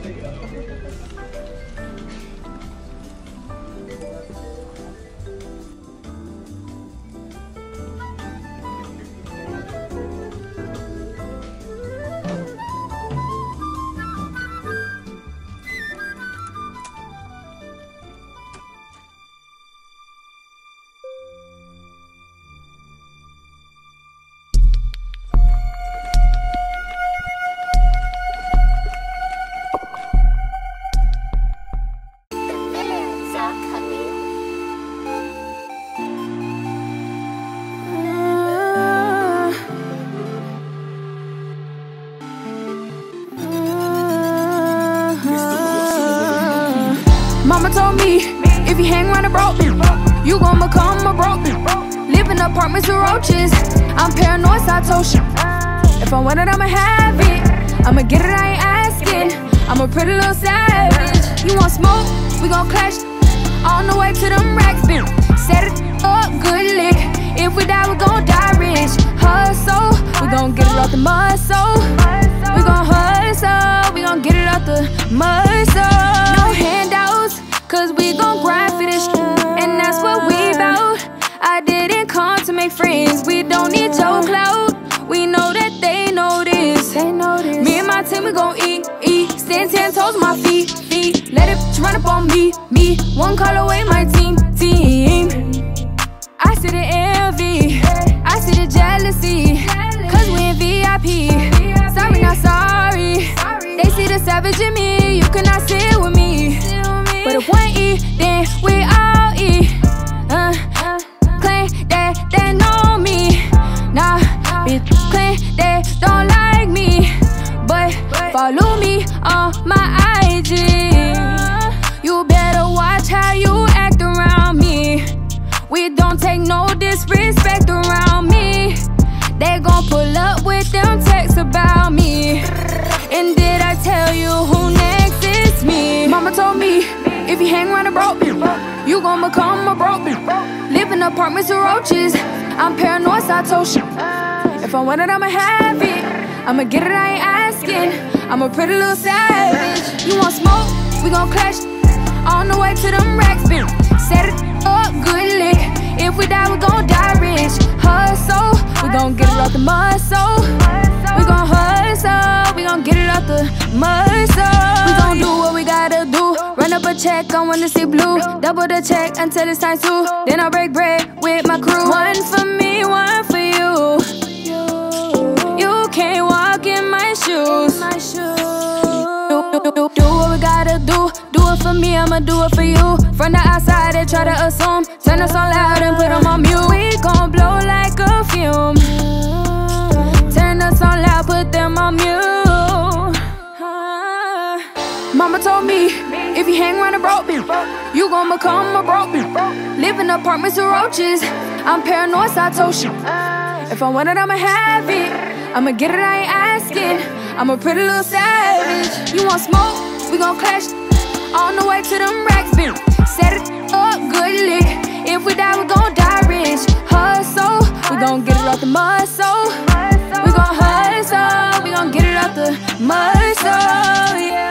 Mama told me, if you hang around a broke, you gon' become a broke. Live in apartments with roaches. I'm paranoid, so I told you, if I want it, I'ma have it. I'ma get it, I ain't asking. I'm a pretty little savage. You want smoke? We gon' clash on the way to them racks. Set it up, good lick. If we die, we gon' die rich. Hustle, we gon' get it out the muscle. We gon' hustle, we gon' get it out the muscle. No handouts, cause we gon' grind for this shit, and that's what we bout. I didn't come to make friends, we don't need your clout. We know that they know this. Me and my team, we gon' eat. Stand 10 toes on my feet. Let it run up on me. One call away, my team. I see the envy, I see the jealousy, cause we in VIP. Sorry, not sorry. They see the savage in me, you cannot sit with me. But if one eat, then we all eat. Claim that they know me. Nah, bitch, claim they don't like me, but follow me on my IG. You better watch how you act around me. We don't take no disrespect around me. They gon' pull up with them texts about me. And did I tell you who next is me? Mama told me, if you hang around a broke, you gon' become a broke. Live in apartments with roaches. I'm paranoid, so I told you, if I want it, I'ma have it. I'ma get it, I ain't asking. I'm a pretty little savage. You want smoke? We gon' clash on the way to them racks. Set it up, good lick. If we die, we gon' die rich. Hustle, we gon' get it out the muscle. We gon' hustle, we gon' get it out the muscle. We gon' do what we gotta do. Run up a check, I wanna see blue. Double the check until it's time to. Then I break bread with my crew. One for me, one for you. You can't walk in my shoes. Do what we gotta do. Do it for me, I'ma do it for you. From the outside, they try to assume. Turn us on loud and put them on mute. We gon' blow like a fume. Turn us on loud, put them on mute. Mama told me, if you hang around a broke, you gon' become a broke. Live in apartments with roaches. I'm paranoid, so I told you, if I want it, I'ma have it. I'ma get it, I ain't asking. I'm a pretty little savage. You want smoke? We gon' clash on the way to them racks. Set it up, good lick. If we die, we gon' die rich. Hustle, we gon' get it out the muscle. We gon' hustle, we gon' get it out the muscle, yeah.